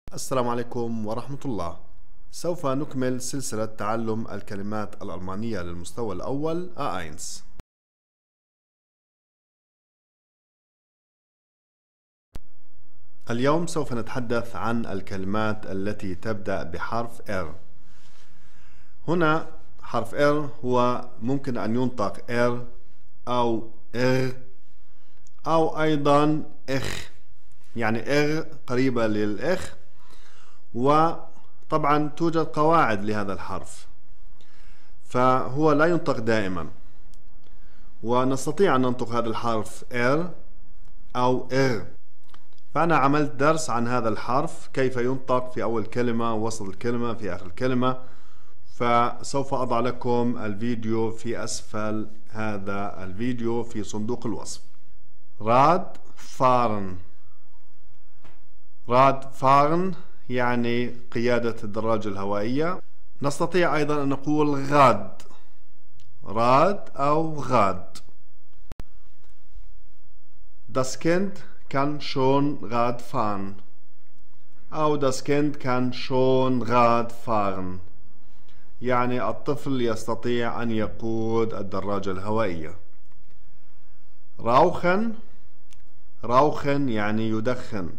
السلام عليكم ورحمة الله. سوف نكمل سلسلة تعلم الكلمات الألمانية للمستوى الأول A1. اليوم سوف نتحدث عن الكلمات التي تبدأ بحرف R. هنا حرف R هو ممكن أن ينطق R أو R أو أيضا إخ، يعني R قريبة للإخ، وطبعا توجد قواعد لهذا الحرف، فهو لا ينطق دائما، ونستطيع أن ننطق هذا الحرف R أو R. فأنا عملت درس عن هذا الحرف، كيف ينطق في أول كلمة، وسط الكلمة، في آخر الكلمة، فسوف أضع لكم الفيديو في أسفل هذا الفيديو في صندوق الوصف. راد فارن. راد فارن يعني قيادة الدراجة الهوائية. نستطيع أيضا أن نقول غاد، راد أو غاد. Das Kind kann schon Rad fahren أو das Kind kann schon Rad fahren، يعني الطفل يستطيع أن يقود الدراجة الهوائية. rauchen، rauchen يعني يدخن،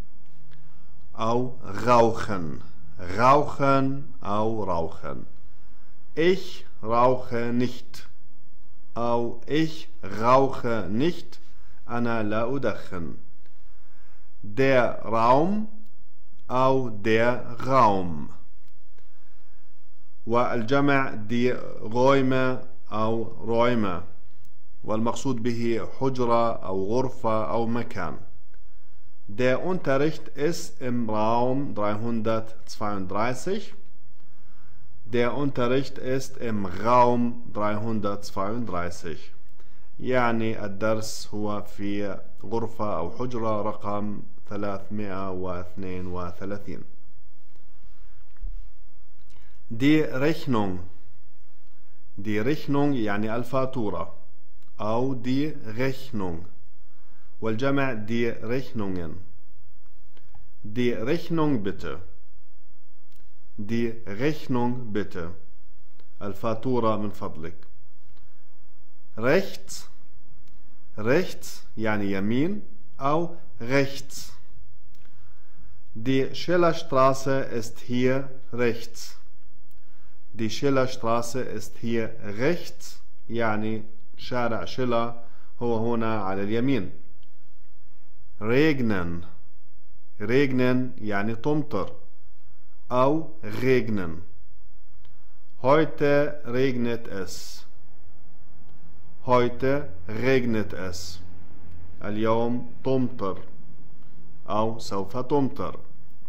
أو rauchen، rauchen أو rauchen. Ich rauche nicht أو ich rauche nicht، أنا لا أدخن. Der Raum أو der Raum، والجمع die Räume أو Räume، والمقصود به حجرة أو غرفة أو مكان. Der Unterricht ist im Raum 332. Der Unterricht ist im Raum 332، يعني الدرس هو في غرفة أو حجرة رقم 332. Die Rechnung، die Rechnung يعني الفاتورة أو die Rechnung، والجمع die Rechnungen. Die Rechnung bitte، die Rechnung bitte، الفاتورة من فضلك. Rechts، rechts يعني يمين أو rechts. Die Schillerstraße ist hier rechts. Die Schillerstraße ist hier rechts، يعني شارع شيلر هو هنا على اليمين. regnen، regnen يعني تمطر أو regnen. heute regnet es، heute regnet es، اليوم تمطر أو سوف تمطر.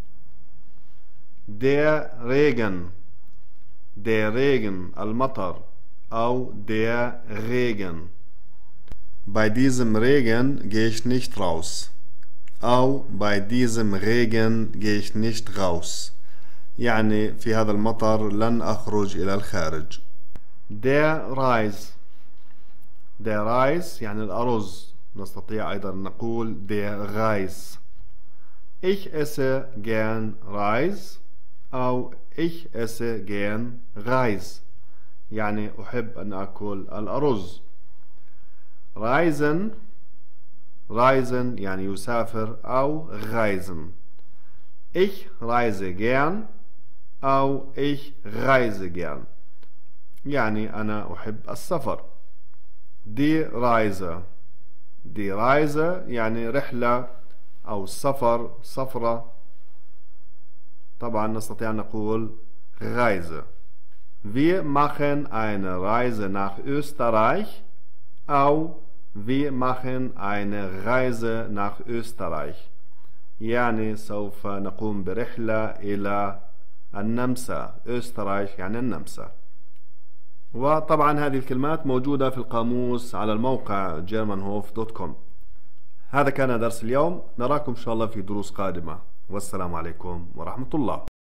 der Regen، der Regen المطر أو der Regen. Bei diesem Regen gehe ich nicht raus أو bei diesem Regen gehe ich nicht raus، يعني في هذا المطر لن أخرج إلى الخارج. Der Reis، der Reis يعني الأرز، نستطيع أيضا نقول der Reis. Ich esse gern Reis أو ich esse gern Reis، يعني أحب أن أكل الأرز. reisen، reisen يعني يسافر أو reisen. Ich reise gern أو ich reise gern، يعني أنا أحب السفر. die Reise، die Reise يعني رحلة أو سفر، سفرة، طبعا نستطيع أن نقول Reise. Wir machen eine Reise nach Österreich أو wir machen eine Reise nach Österreich، يعني سوف نقوم برحلة إلى النمسا. أسترايش يعني النمسا. وطبعا هذه الكلمات موجودة في القاموس على الموقع germanhof.com. هذا كان درس اليوم، نراكم إن شاء الله في دروس قادمة، والسلام عليكم ورحمة الله.